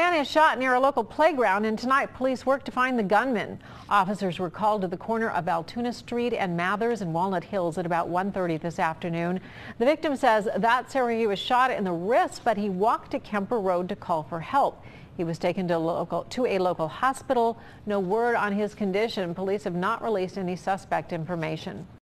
Man is shot near a local playground, and tonight police work to find the gunman. Officers were called to the corner of Altoona Street and Mathers in Walnut Hills at about 1:30 this afternoon. The victim says that's where he was shot in the wrist, but he walked to Kemper Road to call for help. He was taken to a local hospital. No word on his condition. Police have not released any suspect information.